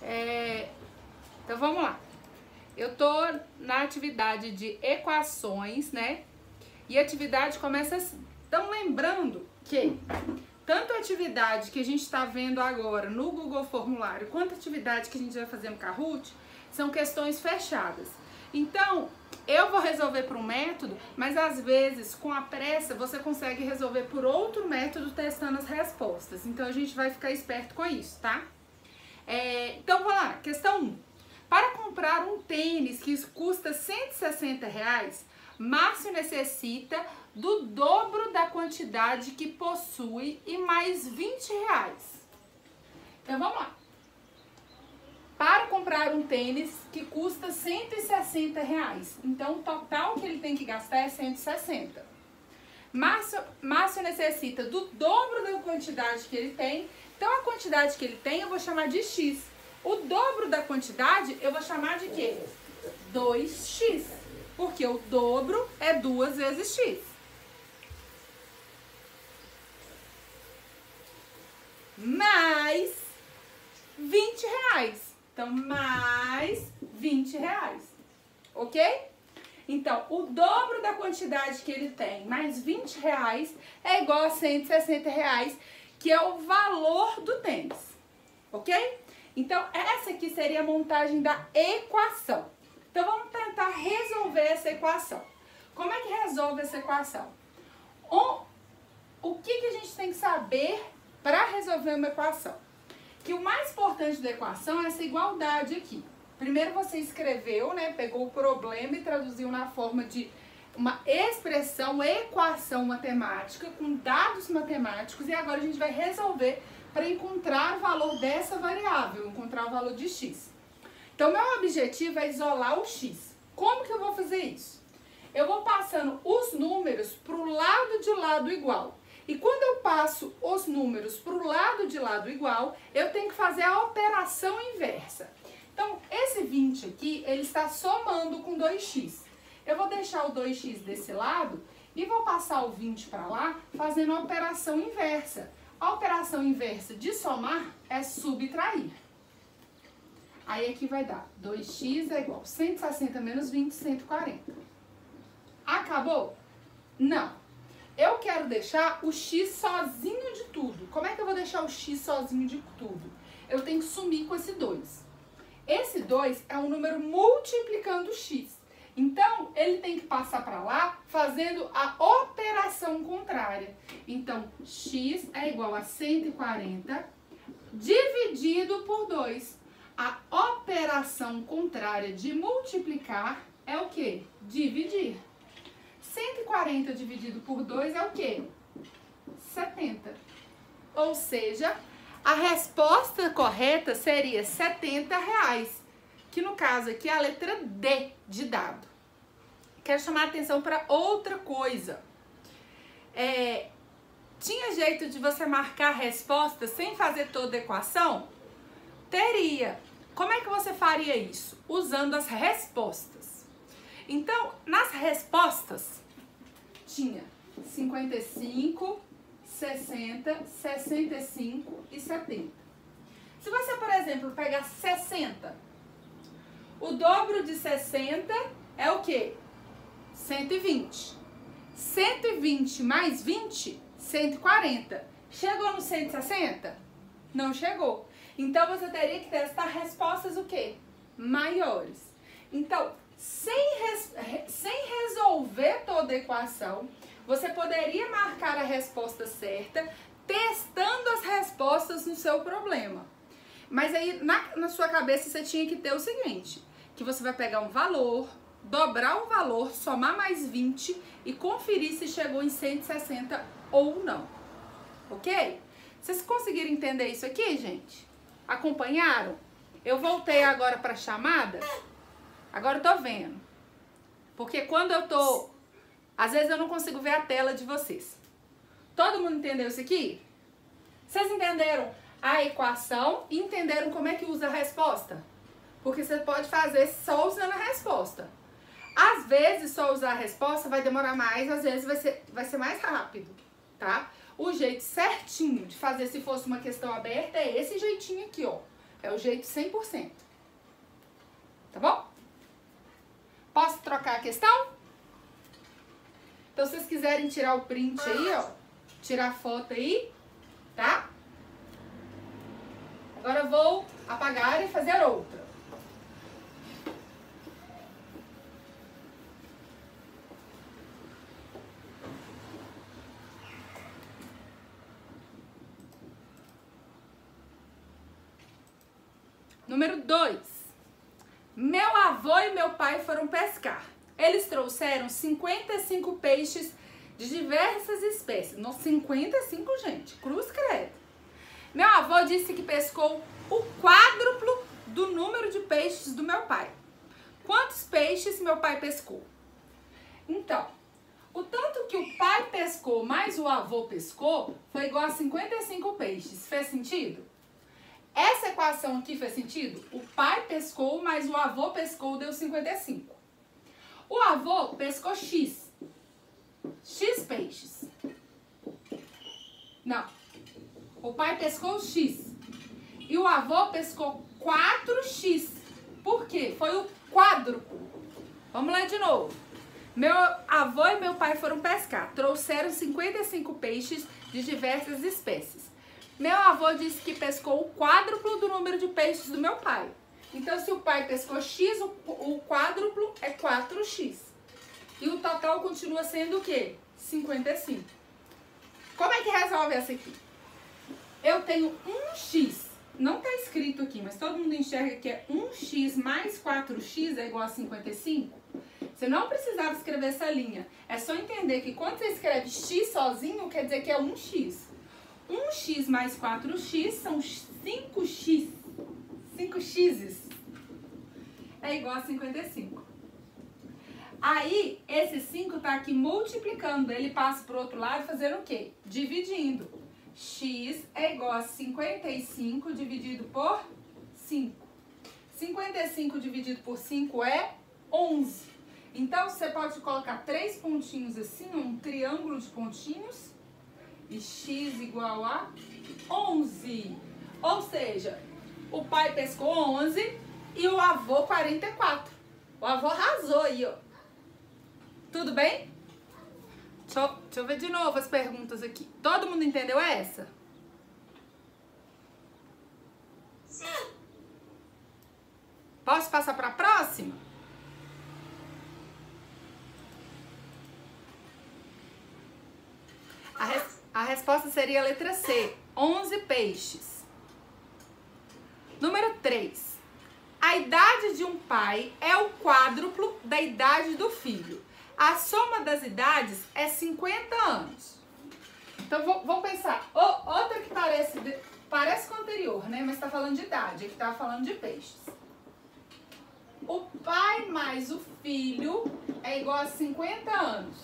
Então vamos lá. Eu tô na atividade de equações, né? E a atividade começa assim. Então lembrando que tanto a atividade que a gente está vendo agora no Google Formulário, quanto a atividade que a gente vai fazer no Kahoot, são questões fechadas. Então, eu vou resolver por um método, mas às vezes, com a pressa, você consegue resolver por outro método testando as respostas. Então, a gente vai ficar esperto com isso, tá? Então, vamos lá. Questão 1. Para comprar um tênis que custa R$160, Márcio necessita do dobro da quantidade que possui e mais R$20. Então, vamos lá. Para comprar um tênis que custa R$160. Então, o total que ele tem que gastar é 160. Márcio necessita do dobro da quantidade que ele tem. Então, a quantidade que ele tem eu vou chamar de X. O dobro da quantidade eu vou chamar de quê? 2x. Porque o dobro é 2 vezes X. Mais R$20. Então, mais R$20. Ok? Então, o dobro da quantidade que ele tem mais R$20 é igual a R$160, que é o valor do tênis. Ok? Então, essa aqui seria a montagem da equação. Então, vamos tentar resolver essa equação. Como é que resolve essa equação? O que a gente tem que saber para resolver uma equação? Que o mais importante da equação é essa igualdade aqui. Primeiro você escreveu, né? Pegou o problema e traduziu na forma de uma expressão, equação matemática, com dados matemáticos. E agora a gente vai resolver para encontrar o valor dessa variável, encontrar o valor de x. Então, meu objetivo é isolar o x. Como que eu vou fazer isso? Eu vou passando os números para o lado de lado igual. E quando eu passo os números para o lado de lado igual, eu tenho que fazer a operação inversa. Então, esse 20 aqui, ele está somando com 2x. Eu vou deixar o 2x desse lado e vou passar o 20 para lá, fazendo a operação inversa. A operação inversa de somar é subtrair. Aí aqui vai dar 2x é igual a 160 menos 20, 140. Acabou? Não. Eu quero deixar o x sozinho de tudo. Como é que eu vou deixar o x sozinho de tudo? Eu tenho que sumir com esse 2. Esse 2 é um número multiplicando x. Então, ele tem que passar para lá fazendo a operação contrária. Então, x é igual a 140 dividido por 2. A operação contrária de multiplicar é o quê? Dividir. 140 dividido por 2 é o quê? 70. Ou seja, a resposta correta seria R$70, que no caso aqui é a letra D de dado. Quero chamar a atenção para outra coisa. Tinha jeito de você marcar a resposta sem fazer toda a equação? Teria. Como é que você faria isso? Usando as respostas. Então, nas respostas, tinha 55, 60, 65 e 70. Se você, por exemplo, pegar 60, o dobro de 60 é o quê? 120. 120 mais 20, 140. Chegou no 160? Não chegou. Então, você teria que testar respostas o quê? Maiores. Então, sem resolver toda a equação, você poderia marcar a resposta certa, testando as respostas no seu problema. Mas aí, na sua cabeça, você tinha que ter o seguinte, que você vai pegar um valor, dobrar o valor, somar mais 20 e conferir se chegou em 160 ou não. Ok? Vocês conseguiram entender isso aqui, gente? Acompanharam? Eu voltei agora para a chamada. Agora eu tô vendo. Porque quando eu tô... Às vezes eu não consigo ver a tela de vocês. Todo mundo entendeu isso aqui? Vocês entenderam a equação e entenderam como é que usa a resposta? Porque você pode fazer só usando a resposta. Às vezes só usar a resposta vai demorar mais, às vezes vai ser mais rápido, tá? O jeito certinho de fazer se fosse uma questão aberta é esse jeitinho aqui, ó. É o jeito 100%. Tá bom? Posso trocar a questão? Então, se vocês quiserem tirar o print aí, ó, tirar a foto aí, tá? Agora eu vou apagar e fazer outra. Número 2. Meu avô e meu pai foram pescar. Eles trouxeram 55 peixes de diversas espécies. Nossa, 55, gente. Cruz credo. Meu avô disse que pescou o quádruplo do número de peixes do meu pai. Quantos peixes meu pai pescou? Então, o tanto que o pai pescou mais o avô pescou foi igual a 55 peixes. Fez sentido? Essa equação aqui fez sentido? O pai pescou mais o avô pescou deu 55. O avô pescou X. X peixes. Não. O pai pescou X. E o avô pescou 4X. Por quê? Foi o quádruplo. Vamos lá de novo. Meu avô e meu pai foram pescar. Trouxeram 55 peixes de diversas espécies. Meu avô disse que pescou o quádruplo do número de peixes do meu pai. Então, se o pai pescou X, o quádruplo é 4X. E o total continua sendo o quê? 55. Como é que resolve essa aqui? Eu tenho 1X. Não está escrito aqui, mas todo mundo enxerga que é 1X mais 4X é igual a 55. Você não precisava escrever essa linha. É só entender que quando você escreve X sozinho, quer dizer que é 1X. 1x mais 4x são 5x. 5x's é igual a 55. Aí, esse 5 tá aqui multiplicando. Ele passa pro outro lado fazendo o quê? Dividindo. X é igual a 55 dividido por 5. 55 dividido por 5 é 11. Então, você pode colocar 3 pontinhos assim, um triângulo de pontinhos. E x igual a 11. Ou seja, o pai pescou 11 e o avô 44. O avô arrasou aí, ó. Tudo bem? Deixa eu ver de novo as perguntas aqui. Todo mundo entendeu essa? Sim. Posso passar para a próxima? A resposta seria a letra C, 11 peixes. Número 3. A idade de um pai é o quádruplo da idade do filho. A soma das idades é 50 anos. Então, vamos pensar. Outra que parece com a anterior, né? Mas está falando de idade, aqui está falando de peixes. O pai mais o filho é igual a 50 anos.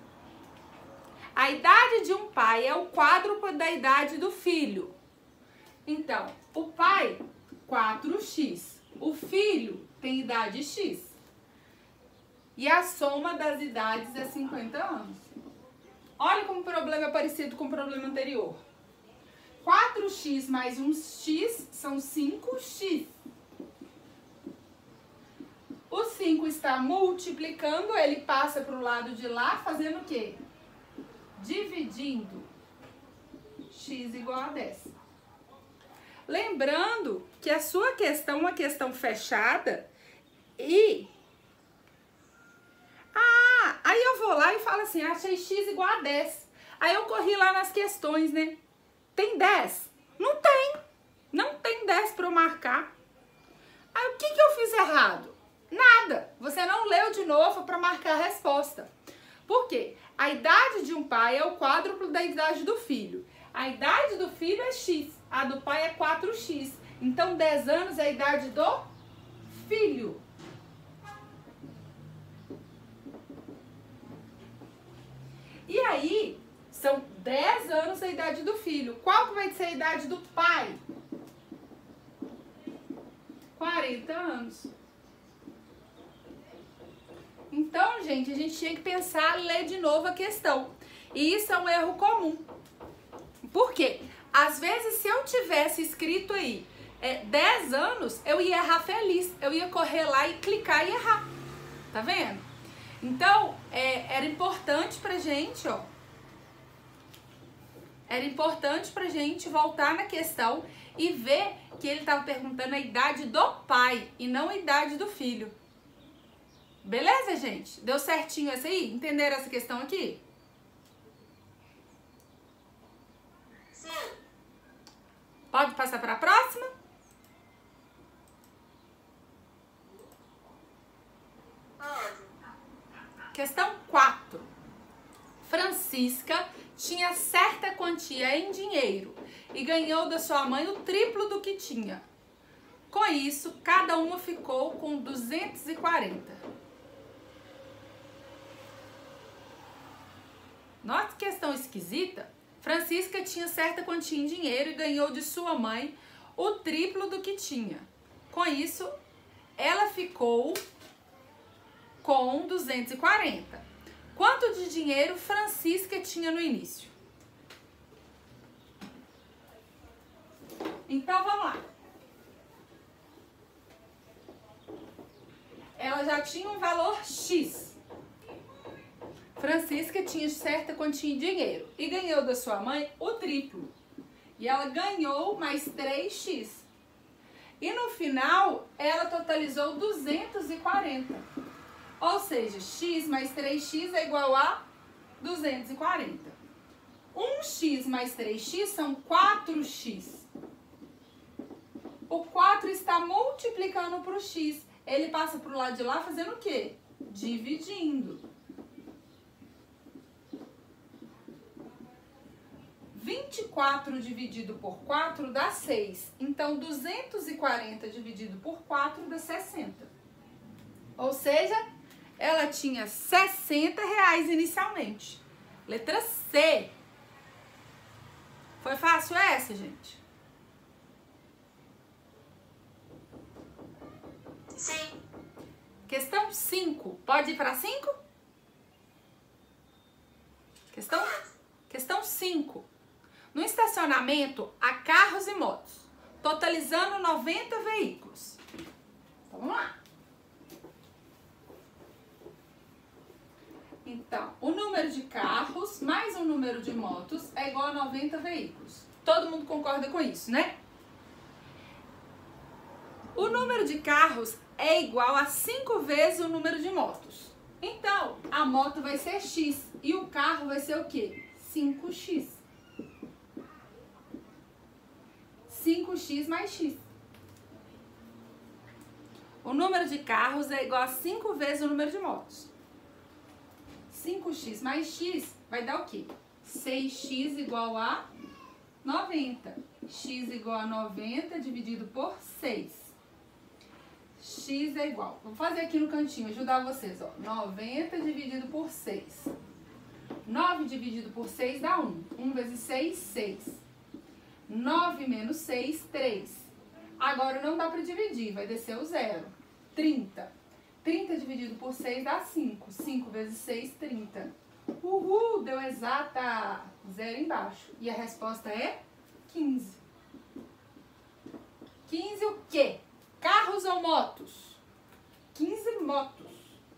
A idade de um pai é o quádruplo da idade do filho. Então, o pai, 4x. O filho tem idade x. E a soma das idades é 50 anos. Olha como o problema é parecido com o problema anterior. 4x mais 1x são 5x. O 5 está multiplicando, ele passa para o lado de lá, fazendo o quê? Dividindo x igual a 10. Lembrando que a sua questão é uma questão fechada e... aí eu vou lá e falo assim, achei x igual a 10. Aí eu corri lá nas questões, né? Tem 10? Não tem. Não tem 10 para eu marcar. Aí o que eu fiz errado? Nada. Você não leu de novo para marcar a resposta. Por quê? A idade de um pai é o quádruplo da idade do filho. A idade do filho é x, a do pai é 4x. Então, 10 anos é a idade do filho. E aí, são 10 anos a idade do filho. Qual que vai ser a idade do pai? 40 anos. Então, gente, a gente tinha que pensar, ler de novo a questão. E isso é um erro comum. Por quê? Às vezes, se eu tivesse escrito aí, 10 anos, eu ia errar feliz. Eu ia correr lá e clicar e errar. Tá vendo? Então, era importante pra gente, ó. Era importante pra gente voltar na questão e ver que ele estava perguntando a idade do pai e não a idade do filho. Beleza, gente? Deu certinho essa aí? Entenderam essa questão aqui? Sim. Pode passar para a próxima? Pode. Questão 4. Francisca tinha certa quantia em dinheiro e ganhou da sua mãe o triplo do que tinha. Com isso, cada uma ficou com 240. Nossa, que questão esquisita. Francisca tinha certa quantia em dinheiro e ganhou de sua mãe o triplo do que tinha. Com isso, ela ficou com 240. Quanto de dinheiro Francisca tinha no início? Então, vamos lá. Ela já tinha um valor X. Francisca tinha certa quantia de dinheiro e ganhou da sua mãe o triplo. E ela ganhou mais 3x. E no final, ela totalizou 240. Ou seja, x mais 3x é igual a 240. 1x mais 3x são 4x. O 4 está multiplicando para o x. Ele passa para o lado de lá fazendo o quê? Dividindo. 24 dividido por 4 dá 6. Então, 240 dividido por 4 dá 60. Ou seja, ela tinha 60 reais inicialmente. Letra C. Foi fácil essa, gente? Sim. Questão 5. Pode ir para 5? Questão 5. No estacionamento, há carros e motos, totalizando 90 veículos. Então, vamos lá. Então, o número de carros mais o número de motos é igual a 90 veículos. Todo mundo concorda com isso, né? O número de carros é igual a 5 vezes o número de motos. Então, a moto vai ser X e o carro vai ser o quê? 5x. 5x mais x. O número de carros é igual a 5 vezes o número de motos. 5x mais x vai dar o quê? 6x igual a 90. X igual a 90 dividido por 6. X é igual. Vou fazer aqui no cantinho, ajudar vocês. Ó. 90 dividido por 6. 9 dividido por 6 dá 1. 1 vezes 6, 6. 9 menos 6, 3. Agora não dá para dividir, vai descer o 0. 30. 30 dividido por 6 dá 5. 5 vezes 6, 30. Uhul, deu exata. 0 embaixo. E a resposta é 15. 15 o quê? Carros ou motos? 15 motos.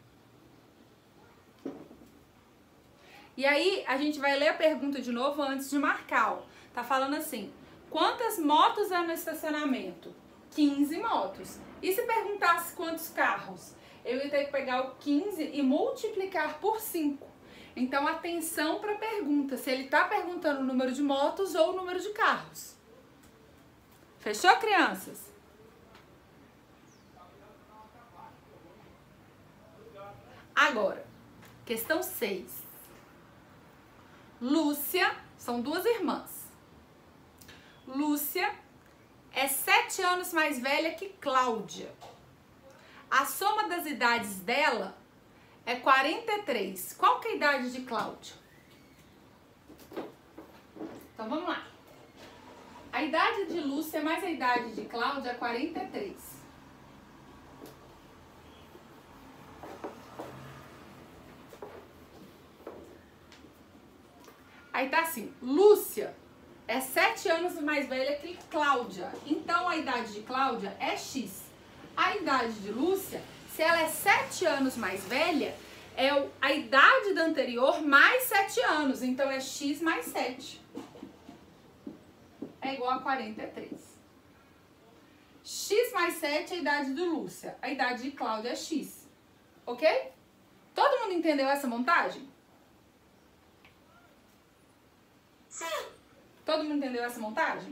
E aí, a gente vai ler a pergunta de novo antes de marcar, ó. Tá falando assim, quantas motos há no estacionamento? 15 motos. E se perguntasse quantos carros? Eu ia ter que pegar o 15 e multiplicar por 5. Então, atenção para a pergunta, se ele tá perguntando o número de motos ou o número de carros. Fechou, crianças? Agora, questão 6. Lúcia, são duas irmãs. Lúcia é 7 anos mais velha que Cláudia. A soma das idades dela é 43. Qual que é a idade de Cláudia? Então, vamos lá. A idade de Lúcia mais a idade de Cláudia é 43. Aí tá assim, Lúcia é 7 anos mais velha que Cláudia. Então, a idade de Cláudia é X. A idade de Lúcia, se ela é 7 anos mais velha, é a idade da anterior mais 7 anos. Então, é X mais 7. É igual a 43. X mais 7 é a idade de Lúcia. A idade de Cláudia é X. Ok? Todo mundo entendeu essa montagem? Sim. Todo mundo entendeu essa montagem?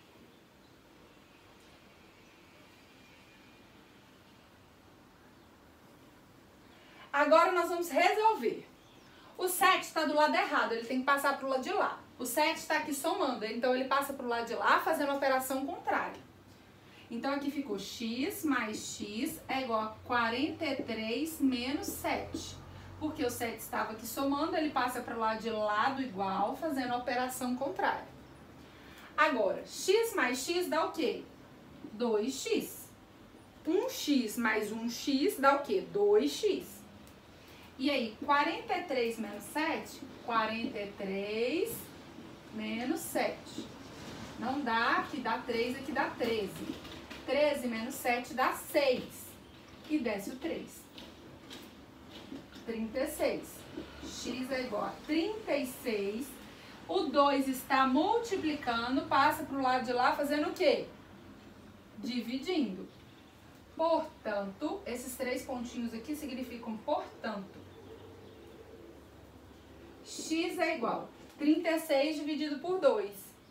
Agora nós vamos resolver. O 7 está do lado errado, ele tem que passar para o lado de lá. O 7 está aqui somando, então ele passa para o lado de lá fazendo a operação contrária. Então aqui ficou x mais x é igual a 43 menos 7. Porque o 7 estava aqui somando, ele passa para o lado de lá do igual fazendo a operação contrária. Agora, x mais x dá o quê? 2x. 1x mais 1x dá o quê? 2x. E aí, 43 menos 7? 43 menos 7. Não dá, aqui dá 3, aqui dá 13. 13 menos 7 dá 6. E desce o 3. 36. X é igual a 36. O 2 está multiplicando, passa para o lado de lá fazendo o quê? Dividindo. Portanto, esses 3 pontinhos aqui significam portanto. X é igual a 36 dividido por 2.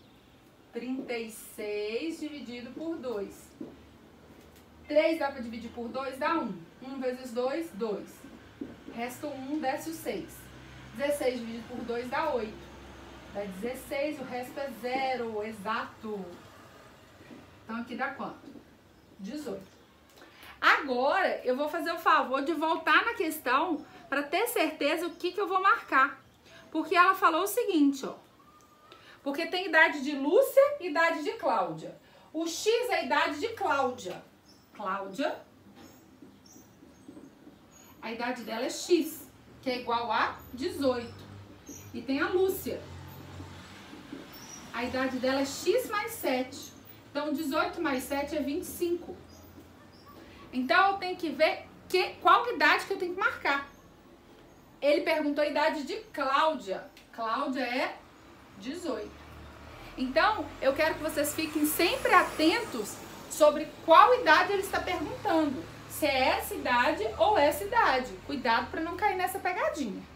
36 dividido por 2. 3 dá para dividir por 2, dá 1. 1 vezes 2, 2. Resta 1, desce o 6. 16 dividido por 2 dá 8. Dá 16, o resto é 0, exato. Então aqui dá quanto? 18. Agora eu vou fazer o favor de voltar na questão para ter certeza o que eu vou marcar. Porque ela falou o seguinte, ó. Porque tem idade de Lúcia e idade de Cláudia. O X é a idade de Cláudia. Cláudia, a idade dela é X, que é igual a 18. E tem a Lúcia. A idade dela é X mais 7. Então, 18 mais 7 é 25. Então, eu tenho que ver qual idade que eu tenho que marcar. Ele perguntou a idade de Cláudia. Cláudia é 18. Então, eu quero que vocês fiquem sempre atentos sobre qual idade ele está perguntando. Se é essa idade ou essa idade. Cuidado para não cair nessa pegadinha.